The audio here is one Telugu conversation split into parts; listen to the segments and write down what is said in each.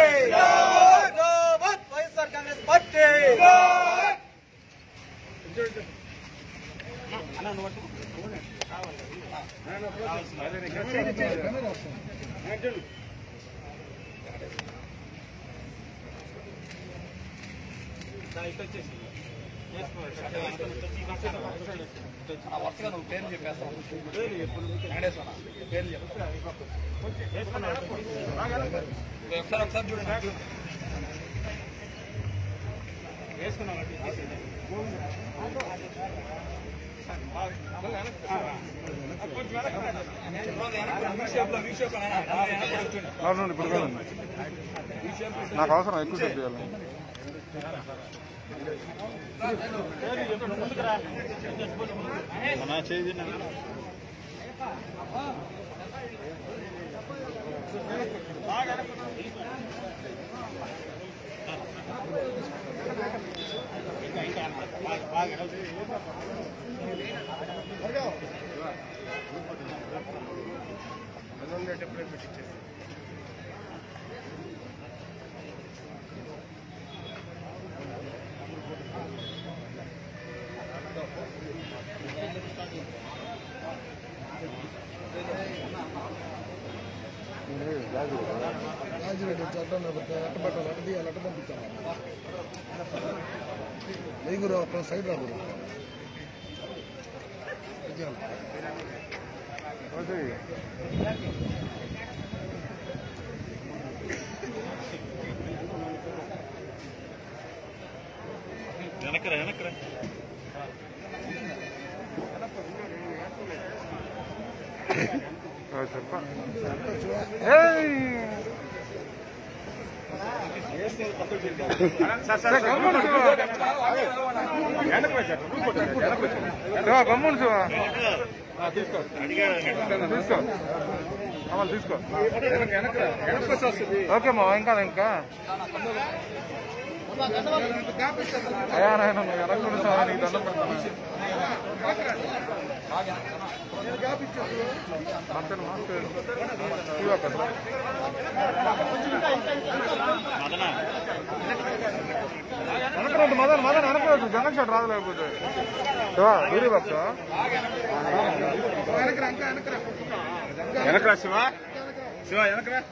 जिंदाबाद వైఎస్ఆర్ కాంగ్రెస్ పార్టీ వరుసగా నువ్వు పేరు చెప్పేస్తావు వెంకటేశ్వర పేరు ఒకసారి ఒకసారి చూడండి నాకు అవసరం ఎక్కువ చెప్పాలి మన చేయి రాజిరెడ్డి చట్టం అట్టబట్టాలి అట్ట తీయాలి అట్ట పంపించాలి లేగురు అప్పుడు సైడ్ రాగురు వెనకరా చెప్ప గమ్మును తీసుకో తీసుకో అమలు తీసుకో ఓకే మా ఇంకా అయ్యా నాయన నువ్వు వెనక్కి సార్ నీకు దండం పెడతాను వెనకరండి మదన్ వెనకరాదు జగన్ షాట్ రాదు లేకపోతే వీరి భక్త వెనకరా శివ వెనకరా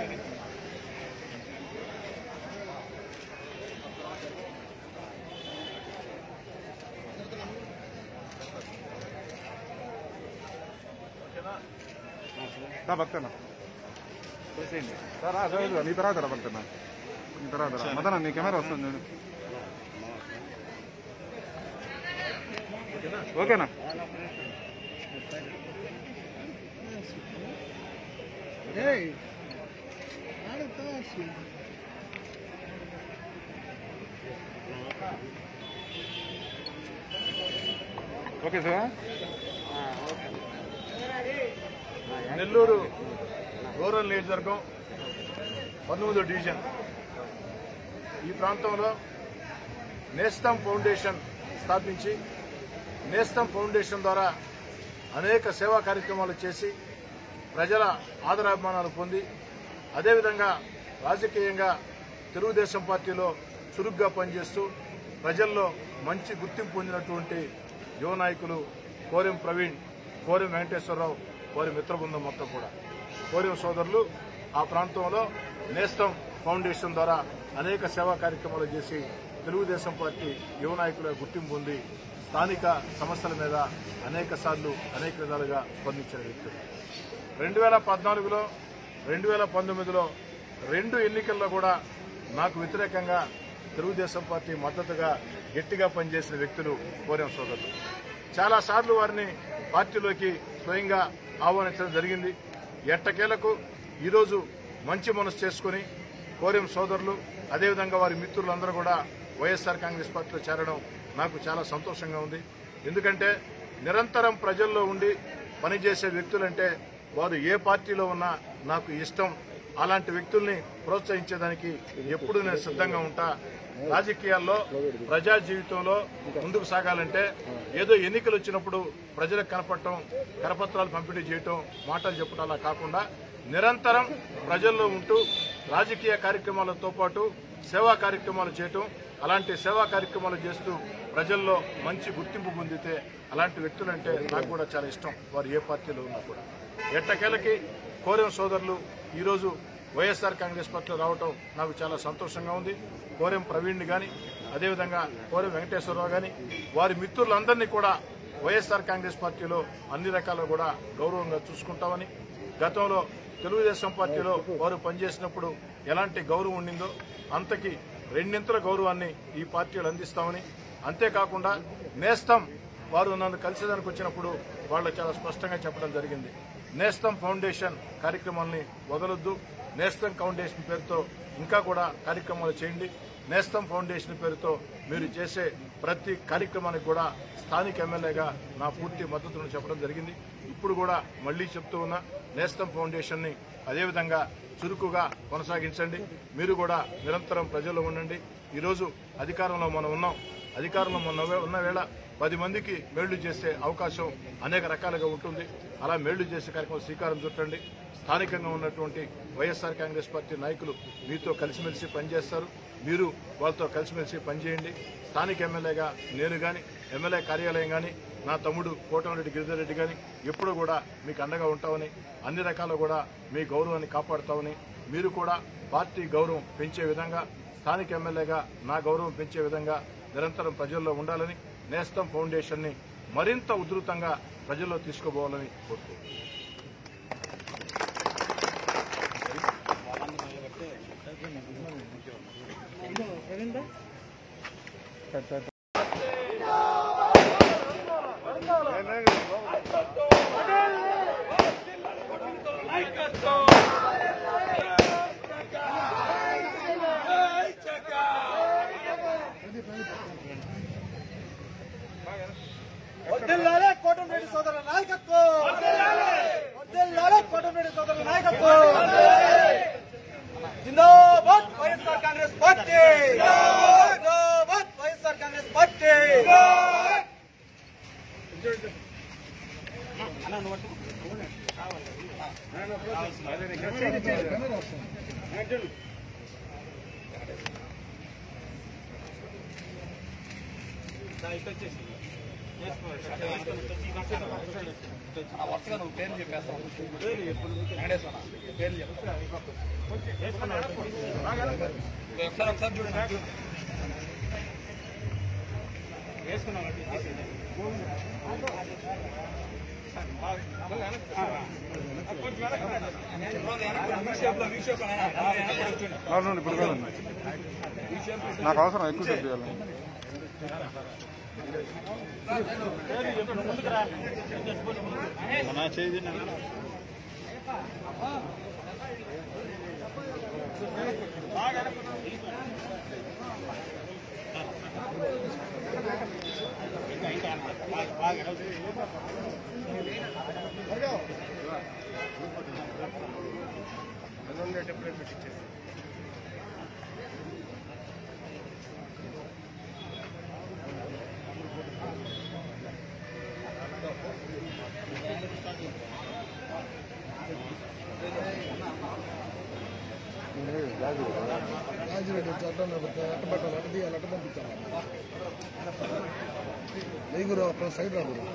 భక్తనా నీ తర్వాత భక్తనా నీ తర్వాత మదన నీ కెమెరా వస్తుంది చూడు ఓకేనా ఓకే సార్ నెల్లూరు రూరల్ నియోజకవర్గం 19వ డివిజన్ ఈ ప్రాంతంలో నేస్తం ఫౌండేషన్ స్థాపించి నేస్తం ఫౌండేషన్ ద్వారా అనేక సేవా కార్యక్రమాలు చేసి ప్రజల ఆదరాభిమానాలు పొంది అదేవిధంగా రాజకీయంగా తెలుగుదేశం పార్టీలో చురుగ్గా పనిచేస్తూ ప్రజల్లో మంచి గుర్తింపు పొందినటువంటి యువ నాయకులు కోరెం ప్రవీణ్, కోరెం వెంకటేశ్వరరావు, వారి మిత్ర బృందం మొత్తం కూడా కోరెం సోదరులు ఆ ప్రాంతంలో నేస్తం ఫౌండేషన్ ద్వారా అనేక సేవా కార్యక్రమాలు చేసి తెలుగుదేశం పార్టీ యువ నాయకుల గుర్తింపు పొంది స్థానిక సమస్యల మీద అనేక సార్లు అనేక విధాలుగా స్పందించిన వ్యక్తులు 2014లో 2019లో 2 ఎన్నికల్లో కూడా నాకు వ్యతిరేకంగా తెలుగుదేశం పార్టీ మద్దతుగా గట్టిగా పనిచేసిన వ్యక్తులు కోరెం సోదరులు. చాలా సార్లు వారిని పార్టీలోకి స్వయంగా ఆహ్వానించడం జరిగింది. ఎట్టకేలకు ఈరోజు మంచి మనసు చేసుకుని కోరెం సోదరులు అదేవిధంగా వారి మిత్రులందరూ కూడా వైఎస్ఆర్ కాంగ్రెస్ పార్టీలో చేరడం నాకు చాలా సంతోషంగా ఉంది. ఎందుకంటే నిరంతరం ప్రజల్లో ఉండి పనిచేసే వ్యక్తులంటే వారు ఏ పార్టీలో ఉన్నా నాకు ఇష్టం. అలాంటి వ్యక్తుల్ని ప్రోత్సహించేదానికి ఎప్పుడు నేను సిద్ధంగా ఉంటా. రాజకీయాల్లో ప్రజా జీవితంలో ముందుకు సాగాలంటే ఏదో ఎన్నికలు వచ్చినప్పుడు ప్రజలకు కనపడటం, కరపత్రాలు పంపిణీ చేయటం, మాటలు చెప్పడం అలా కాకుండా నిరంతరం ప్రజల్లో ఉంటూ రాజకీయ కార్యక్రమాలతో పాటు సేవా కార్యక్రమాలు చేయటం, అలాంటి సేవా కార్యక్రమాలు చేస్తూ ప్రజల్లో మంచి గుర్తింపు పొందితే అలాంటి వ్యక్తులంటే నాకు కూడా చాలా ఇష్టం. వారు ఏ పార్టీలో ఉన్నా కూడా. ఎట్టకేలకి కోరెం సోదరులు ఈరోజు వైఎస్ఆర్ కాంగ్రెస్ పార్టీలో రావటం నాకు చాలా సంతోషంగా ఉంది. కోరెం ప్రవీణ్ని కానీ, అదేవిధంగా కోరెం వెంకటేశ్వరరావు కానీ, వారి మిత్రులందరినీ కూడా వైఎస్ఆర్ కాంగ్రెస్ పార్టీలో అన్ని రకాలుగా కూడా గౌరవంగా చూసుకుంటామని, గతంలో తెలుగుదేశం పార్టీలో వారు పనిచేసినప్పుడు ఎలాంటి గౌరవం ఉండిందో అంతకి రెండింతల గౌరవాన్ని ఈ పార్టీలు అందిస్తామని, అంతేకాకుండా నేస్తం వారు నన్ను కలిసేదానికి వచ్చినప్పుడు వాళ్ళు చాలా స్పష్టంగా చెప్పడం జరిగింది. నేస్తం ఫౌండేషన్ కార్యక్రమాన్ని వదలొద్దు, నేస్తం ఫౌండేషన్ పేరుతో ఇంకా కూడా కార్యక్రమాలు చేయండి. నేస్తం ఫౌండేషన్ పేరుతో మీరు చేసే ప్రతి కార్యక్రమానికి కూడా స్థానిక ఎమ్మెల్యేగా నా పూర్తి మద్దతును చెప్పడం జరిగింది. ఇప్పుడు కూడా మళ్లీ చెప్తూ ఉన్నా, నేస్తం ఫౌండేషన్ ని అదేవిధంగా చురుకుగా కొనసాగించండి. మీరు కూడా నిరంతరం ప్రజల్లో ఉండండి. ఈరోజు అధికారంలో మనం ఉన్నాం. అధికారంలో ఉన్న వేళ 10 మందికి మేళ్లు చేసే అవకాశం అనేక రకాలుగా ఉంటుంది. అలా మేళ్లు చేసే కార్యక్రమం శ్రీకారం చుట్టండి. స్థానికంగా ఉన్నటువంటి వైఎస్ఆర్ కాంగ్రెస్ పార్టీ నాయకులు మీతో కలిసిమెలిసి పనిచేస్తారు. మీరు వాళ్ళతో కలిసిమెలిసి పనిచేయండి. స్థానిక ఎమ్మెల్యేగా నేను కానీ, ఎమ్మెల్యే కార్యాలయం కానీ, నా తమ్ముడు కోటమిరెడ్డి గిరిధర్ రెడ్డి కానీ ఎప్పుడూ కూడా మీకు అండగా ఉంటామని, అన్ని రకాలు కూడా మీ గౌరవాన్ని కాపాడుతామని, మీరు కూడా పార్టీ గౌరవం పెంచే విధంగా, స్థానిక ఎమ్మెల్యేగా నా గౌరవం పెంచే విధంగా నిరంతరం ప్రజల్లో ఉండాలని, నేస్తం ఫౌండేషన్ ని మరింత ఉధృతంగా ప్రజల్లో తీసుకుపోవాలని కోరుకుంటున్నాను. వర్ధిల్లాలే కోటమిరెడ్డి సోదరుల నాయకత్వం, వర్ధిల్లాలే కోటమిరెడ్డి సోదరుల నాయకత్వం. జిందాబాద్ వైఎస్ఆర్ కాంగ్రెస్ పార్టీ, జిందాబాద్ వైఎస్ఆర్ కాంగ్రెస్ పార్టీ. వరుసగా నువ్వు పేరు చెప్పేస్తావు. వెంకటేశ్వర పేరు చెప్పు. ఒకసారి చూడండి. అవునండి, ఇప్పుడు కాదండి, నాకు అవసరం ఎక్కువ చెప్పాలి. మన చేయి రాజిరెడ్డి వచ్చి అడ్డం అట్టబెట్టాలి, అట్ట తీయాలి, అట్ట పంపించాలి. లేదు గురు, అక్కడ సైడ్ రా గురు.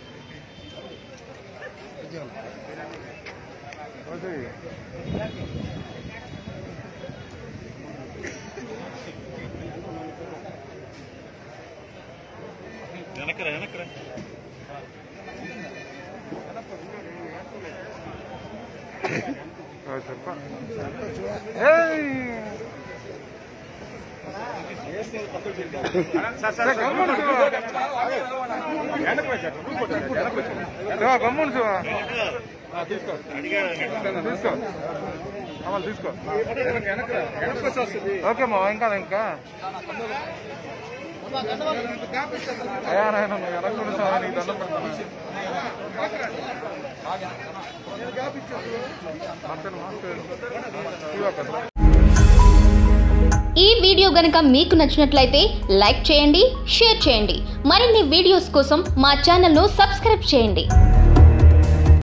వెనకరా చెప్ప గమ్మును తీసుకో తీసుకో అమలు తీసుకో. ఓకే మా ఇంకా అయ్యా నాయన నువ్వు వెనక్కి నీకు దండం పెడతాను. ఈ వీడియో గనుక మీకు నచ్చినట్లయితే లైక్ చేయండి, షేర్ చేయండి. మరిన్ని వీడియోస్ కోసం మా ఛానల్ను సబ్స్క్రైబ్ చేయండి.